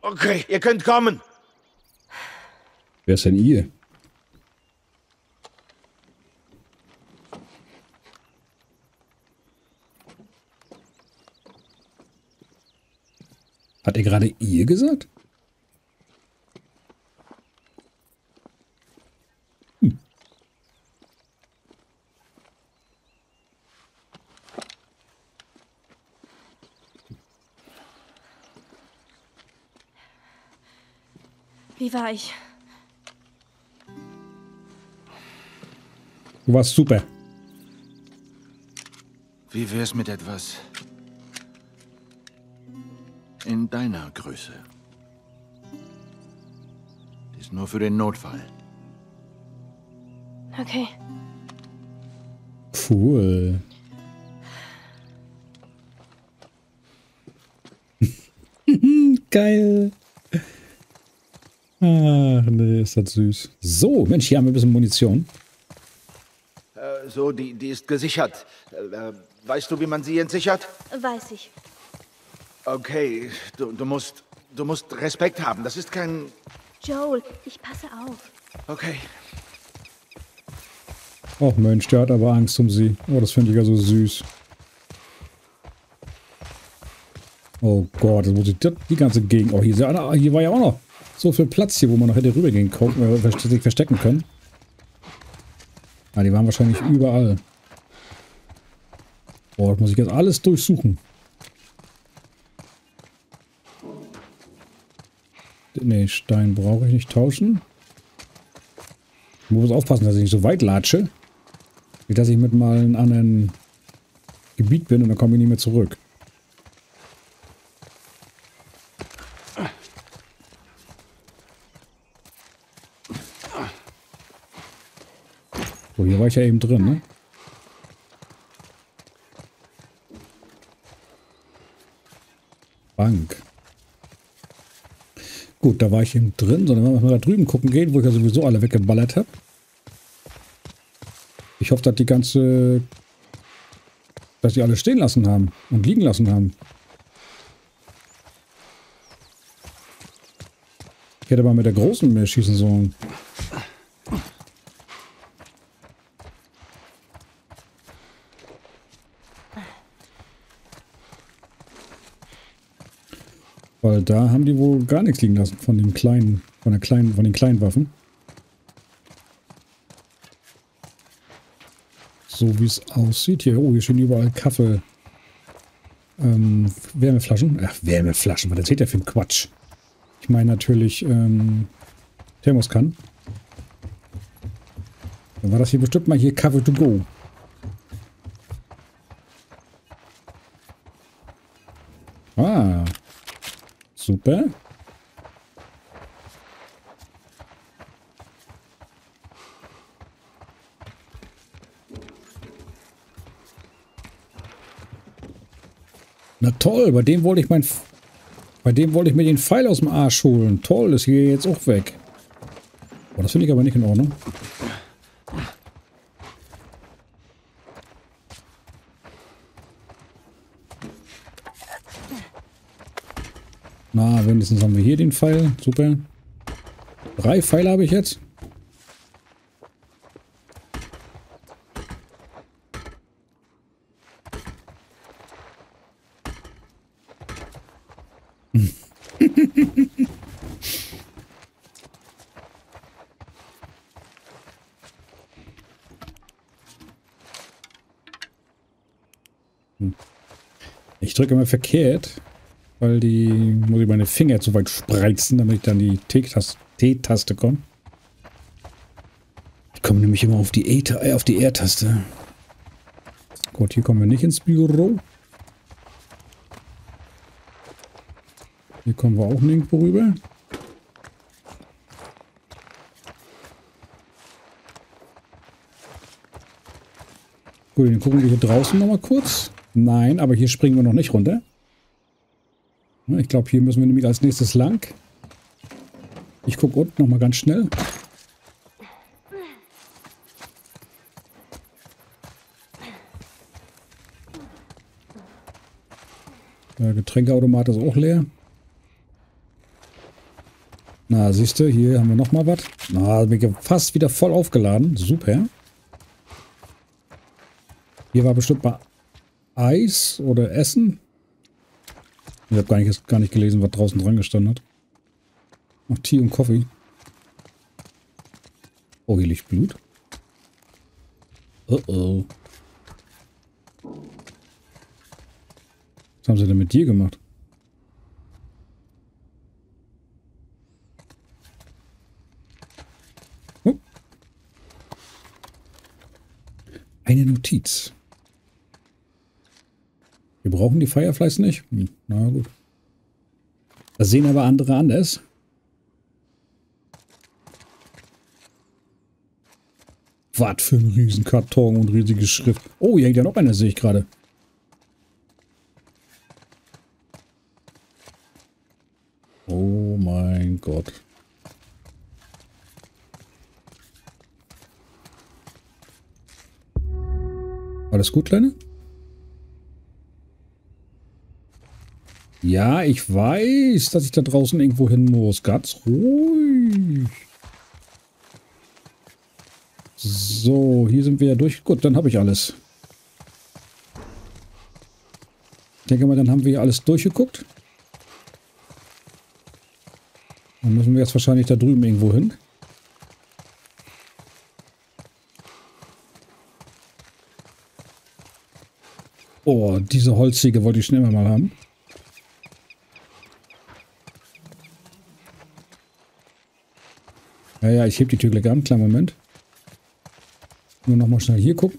Okay, ihr könnt kommen. Wer ist denn ihr? Hat er gerade ihr gesagt? Wie war ich? Du warst super. Wie wär's mit etwas in deiner Größe? Ist nur für den Notfall. Okay. Cool. Geil. Ach, nee, ist das süß. So, Mensch, hier haben wir ein bisschen Munition. Die ist gesichert. Weißt du, wie man sie entsichert? Weiß ich. Okay, du musst Respekt haben. Das ist kein... Joel, ich passe auf. Okay. Oh Mensch, der hat aber Angst um sie. Oh, das finde ich ja so süß. Oh Gott, jetzt muss ich die ganze Gegend... Oh, hier war ja auch noch so viel Platz hier, wo man noch hätte rübergehen können, sich verstecken können. Ah, die waren wahrscheinlich überall. Oh, das muss ich jetzt alles durchsuchen. Nee, Stein brauche ich nicht tauschen. Ich muss aufpassen, dass ich nicht so weit latsche. Nicht, dass ich mit mal in einem anderen Gebiet bin und dann komme ich nicht mehr zurück. So, hier war ich ja eben drin, ne? Bank. Gut, da war ich eben drin, sondern wenn wir mal da drüben gucken gehen, wo ich ja sowieso alle weggeballert habe. Ich hoffe, dass die alle stehen lassen haben und liegen lassen haben. Ich hätte mal mit der großen mehr schießen sollen. Weil da haben die wohl gar nichts liegen lassen von den kleinen Waffen. So wie es aussieht. Hier stehen überall Kaffee. Wärmeflaschen. Ach, Wärmeflaschen, was erzählt der für ein Quatsch? Ich meine natürlich Thermoskannen. Dann war das hier bestimmt mal hier Kaffee to go. Ah. Super. Na toll, bei dem wollte ich mir den Pfeil aus dem Arsch holen. Toll, ist hier jetzt auch weg. Oh, das finde ich aber nicht in Ordnung. Na, wenigstens haben wir hier den Pfeil. Super. 3 Pfeile habe ich jetzt. Ich drücke immer verkehrt, weil muss ich meine Finger zu weit spreizen, damit ich dann die T-Taste komme. Ich komme nämlich immer auf die R-Taste. Gut, hier kommen wir nicht ins Büro. Hier kommen wir auch nirgendwo rüber. Gut, dann gucken wir hier draußen nochmal kurz. Nein, aber hier springen wir noch nicht runter. Ich glaube, hier müssen wir nämlich als nächstes lang. Ich gucke unten nochmal ganz schnell. Der Getränkeautomat ist auch leer. Na, siehst du, hier haben wir nochmal was. Na, bin fast wieder voll aufgeladen. Super. Hier war bestimmt mal Eis oder Essen. Ich habe gar nicht gelesen, was draußen dran gestanden hat. Noch Tee und Kaffee. Oh, hier liegt Blut. Oh oh. Was haben sie denn mit dir gemacht? Oh. Eine Notiz. Wir brauchen die Fireflies nicht? Na gut. Das sehen aber andere anders. Was für ein Riesenkarton und riesige Schrift. Oh, hier hängt ja noch einer, sehe ich gerade. Oh mein Gott. Alles gut, Kleine? Ja, ich weiß, dass ich da draußen irgendwo hin muss. Ganz ruhig. So, hier sind wir ja durch. Gut, dann habe ich alles. Ich denke mal, dann haben wir hier alles durchgeguckt. Dann müssen wir jetzt wahrscheinlich da drüben irgendwo hin. Oh, diese Holzsäge wollte ich schon immer mal haben. Ja, ich heb die Tür gleich an. Kleinen Moment. Nur noch mal schnell hier gucken.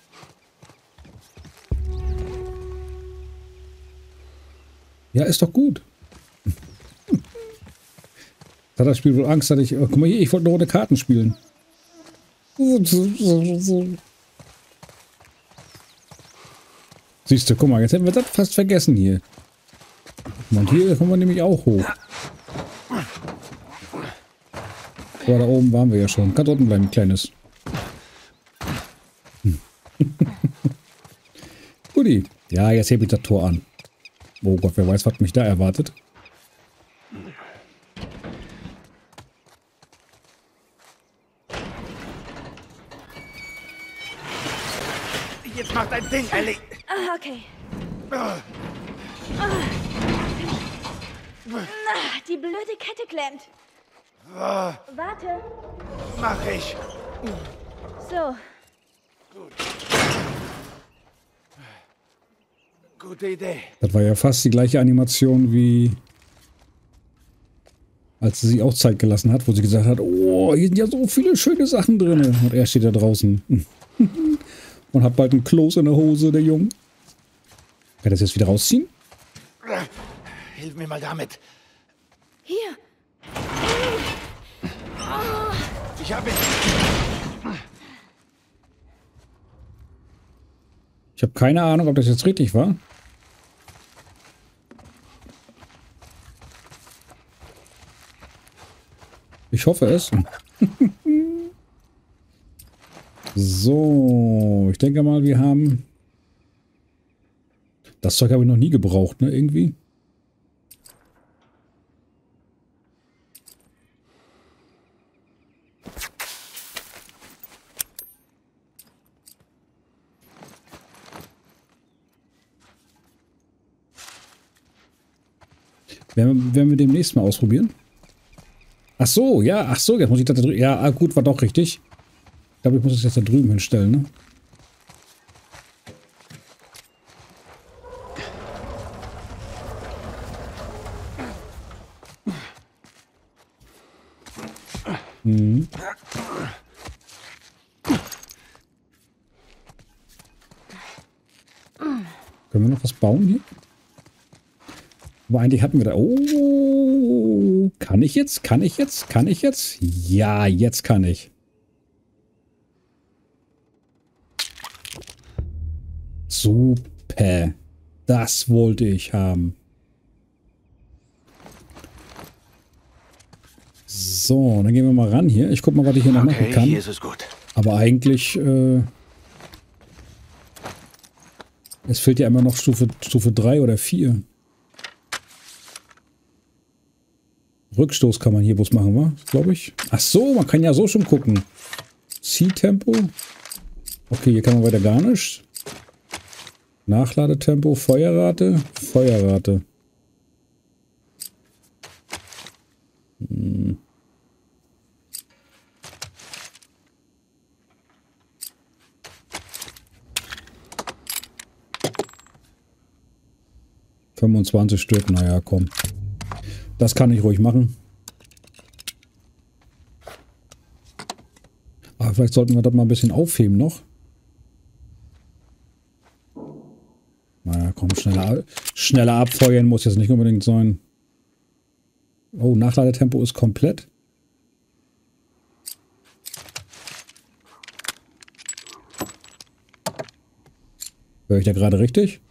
Ja, ist doch gut. Hat das Spiel wohl Angst, dass ich... Oh, guck mal hier, ich wollte eine Runde Karten spielen. Siehst du, guck mal, jetzt hätten wir das fast vergessen hier. Und hier kommen wir nämlich auch hoch. Aber da oben waren wir ja schon. Kann unten bleiben, Kleines. Guti. Ja, jetzt hebe ich das Tor an. Oh Gott, wer weiß, was mich da erwartet. Jetzt mach dein Ding, Ellie. Ah, okay. Die blöde Kette klemmt. Warte. Mach ich. So. Gute Idee. Das war ja fast die gleiche Animation wie als sie sich auch Zeit gelassen hat, wo sie gesagt hat, oh, hier sind ja so viele schöne Sachen drin. Und er steht da draußen und hat bald ein Kloß in der Hose, der Junge. Kann er das jetzt wieder rausziehen? Hilf mir mal damit. Hier. Ich habe ihn. Ich habe keine Ahnung, ob das jetzt richtig war. Ich hoffe es. So, ich denke mal, wir haben... Das Zeug habe ich noch nie gebraucht, ne, irgendwie. Werden wir demnächst mal ausprobieren? Ach so, ja, ach so, jetzt muss ich das da drüben. Ja, gut, war doch richtig. Ich glaube, ich muss das jetzt da drüben hinstellen, ne? Mhm. Können wir noch was bauen hier? Aber eigentlich hatten wir da... Oh, kann ich jetzt? Kann ich jetzt? Kann ich jetzt? Ja, jetzt kann ich. Super. Das wollte ich haben. So, dann gehen wir mal ran hier. Ich guck mal, was ich hier noch machen kann. Hier ist es gut. Aber eigentlich... es fehlt ja immer noch Stufe 3 oder 4. Rückstoß kann man hier bloß machen, wa? Glaube ich. Ach so, man kann ja so schon gucken. Zieltempo. Okay, hier kann man weiter gar nicht. Nachladetempo, Feuerrate, Feuerrate. Hm. ...25 Stück, naja, komm. Das kann ich ruhig machen. Aber vielleicht sollten wir das mal ein bisschen aufheben noch. Naja, komm, schneller abfeuern muss jetzt nicht unbedingt sein. Oh, Nachladetempo ist komplett. Höre ich da gerade richtig?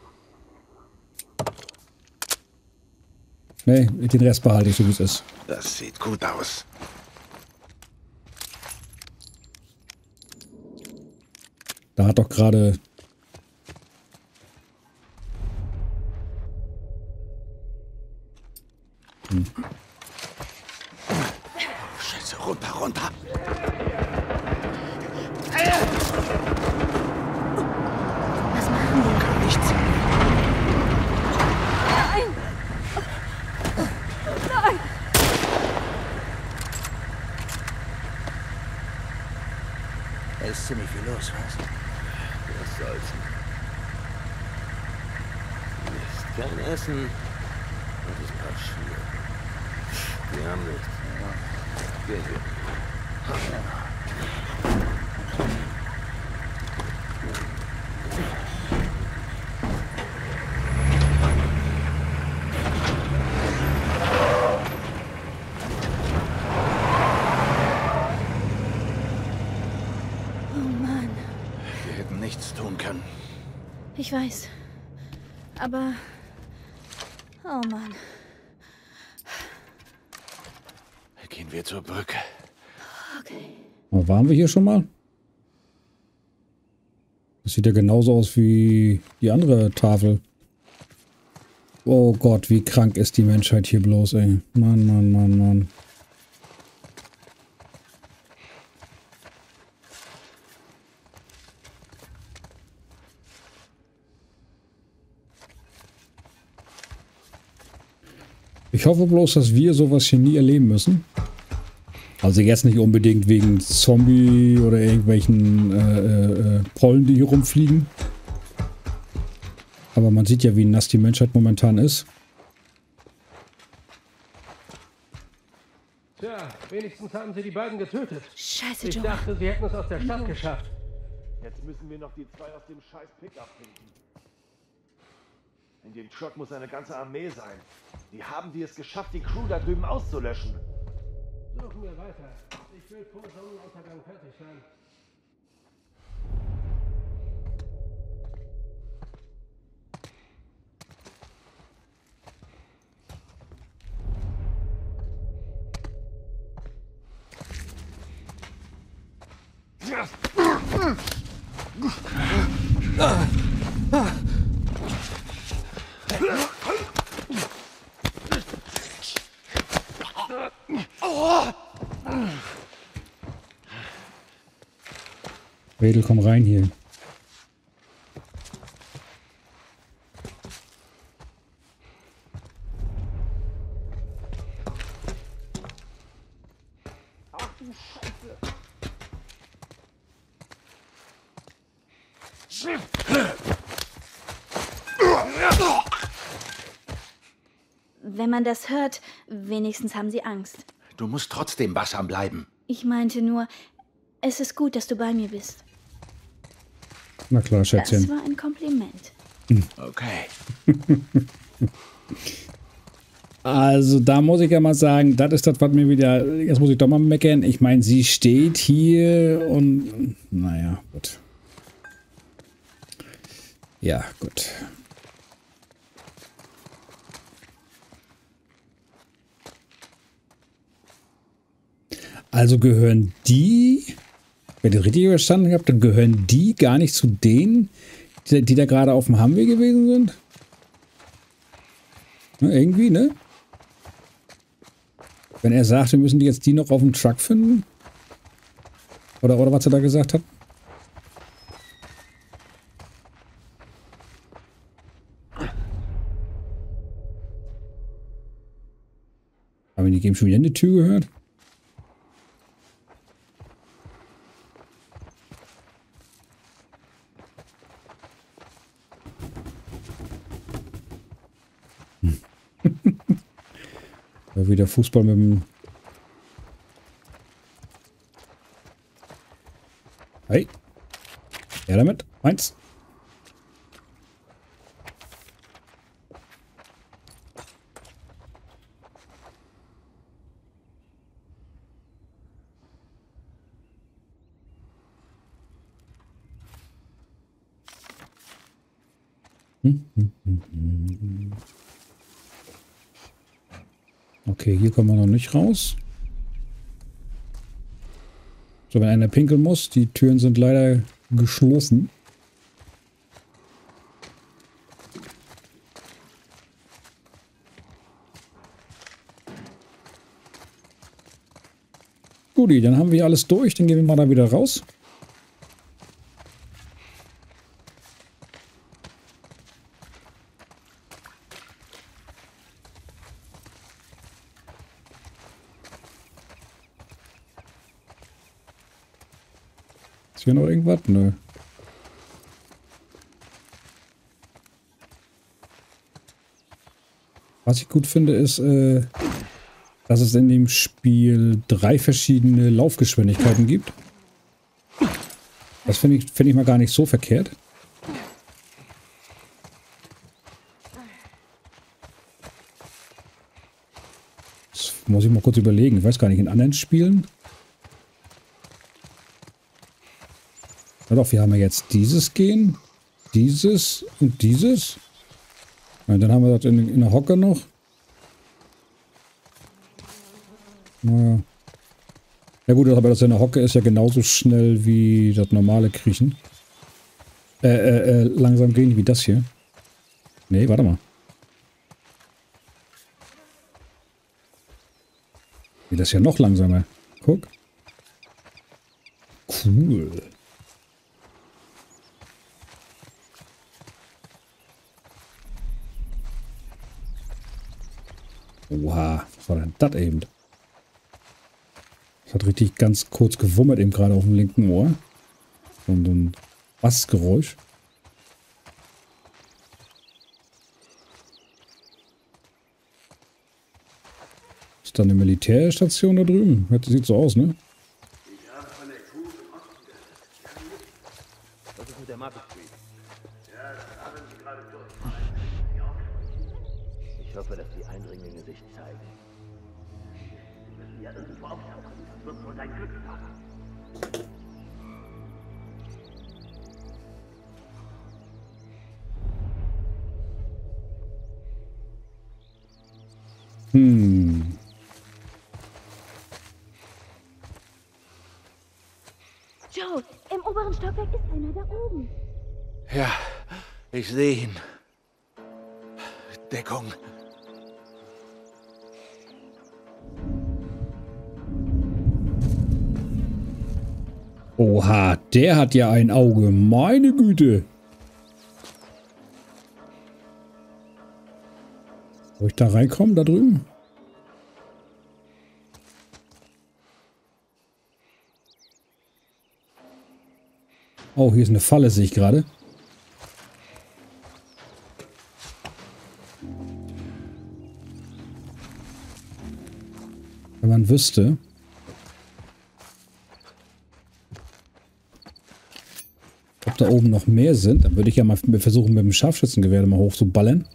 Nee, den Rest behalte ich so, wie es ist. Das sieht gut aus. Da hat doch gerade... Scheiße, runter, runter. Was machen wir? Kann nichts. Nein! Nein! Da ist ziemlich viel los, was? Was soll's? Mist, kein Essen. Was ist passiert? Wir haben nichts. Gehen wir. Oh Mann. Wir hätten nichts tun können. Ich weiß. Aber... Oh Mann. Gehen wir zur Brücke. Okay. Waren wir hier schon mal? Das sieht ja genauso aus wie die andere Tafel. Oh Gott, wie krank ist die Menschheit hier bloß, ey. Mann, Mann, Mann, Mann. Ich hoffe bloß, dass wir sowas hier nie erleben müssen. Also jetzt nicht unbedingt wegen Zombie oder irgendwelchen Pollen, die hier rumfliegen. Aber man sieht ja, wie nass die Menschheit momentan ist. Tja, wenigstens haben sie die beiden getötet. Scheiße, Ich Joe. dachte, sie hätten es aus der Stadt geschafft. Jetzt müssen wir noch die zwei aus dem scheiß Pickup finden. In dem Truck muss eine ganze Armee sein. Wie haben die es geschafft, die Crew da drüben auszulöschen? Suchen wir weiter. Ich will vor Sonnenuntergang fertig sein. Wedel, komm rein hier. Ach du Scheiße. Wenn man das hört, wenigstens haben sie Angst. Du musst trotzdem wachsam bleiben. Ich meinte nur, es ist gut, dass du bei mir bist. Na klar, Das Schätzchen. war ein Kompliment. Okay. Also da muss ich ja mal sagen, das ist das, was mir wieder... Jetzt muss ich doch mal meckern. Ich meine, sie steht hier und... Naja, gut. Ja, gut. Also gehören die... Wenn ich das richtig verstanden habe, dann gehören die gar nicht zu denen, die da gerade auf dem Humvee gewesen sind? Ne, irgendwie, ne? Wenn er sagt, wir müssen jetzt die noch auf dem Truck finden? Oder was er da gesagt hat? Haben wir nicht eben schon wieder eine Tür gehört? Wieder Fußball mit dem... Hey. Ja, damit. Eins. Okay, hier kommen wir noch nicht raus. So, wenn einer pinkeln muss, die Türen sind leider geschlossen. Guti, dann haben wir alles durch, dann gehen wir mal da wieder raus. Ist hier noch irgendwas? Nö. Was ich gut finde, ist, dass es in dem Spiel 3 verschiedene Laufgeschwindigkeiten gibt. Das finde ich mal gar nicht so verkehrt. Das muss ich mal kurz überlegen. Ich weiß gar nicht, in anderen Spielen. Ja doch, wir haben ja jetzt dieses Gehen, dieses und dieses. Und dann haben wir das in der Hocke noch. Naja. Ja gut, aber das in der Hocke ist ja genauso schnell wie das normale Kriechen. Langsam gehen wie das hier. Nee, warte mal. Nee, das ist ja noch langsamer. Guck. Cool. Oha, was war denn das eben? Das hat richtig ganz kurz gewummert eben gerade auf dem linken Ohr. Und ein Bassgeräusch. Ist da eine Militärstation da drüben? Das sieht so aus, ne? Was ist mit der Market Street? Ich hoffe, dass die Eindringlinge sich zeigen. Sie müssen ja irgendwo auftauchen. Das wird wohl dein Glück haben. Joe, im oberen Stockwerk ist einer da oben. Ja, ich sehe ihn. Deckung. Oha, der hat ja ein Auge. Meine Güte. Soll ich da reinkommen, da drüben? Oh, hier ist eine Falle, sehe ich gerade. Wenn man wüsste. Ob da oben noch mehr sind, dann würde ich ja mal versuchen, mit dem Scharfschützengewehr mal hoch zu ballern.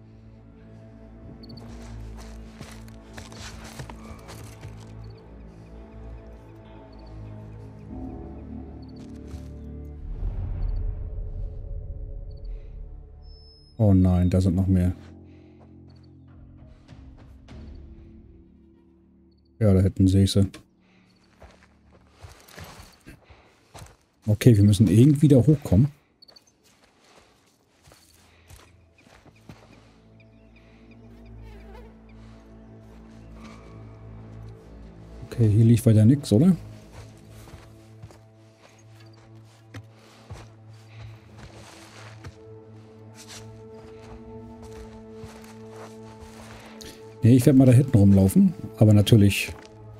Oh nein, da sind noch mehr. Ja, da hinten sehe ich sie. Okay, wir müssen irgendwie da hochkommen. Okay, hier liegt weiter nichts, oder? Nee, ich werde mal da hinten rumlaufen. Aber natürlich...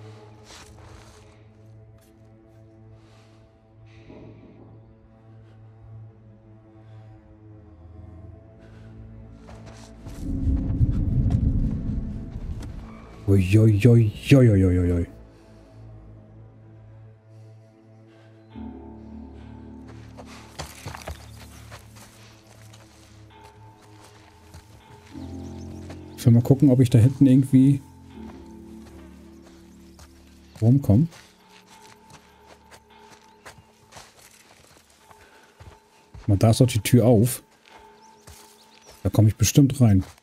Uiuiuiuiuiui. Ich will mal gucken, ob ich da hinten irgendwie rumkomme. Und da ist doch die Tür auf. Da komme ich bestimmt rein.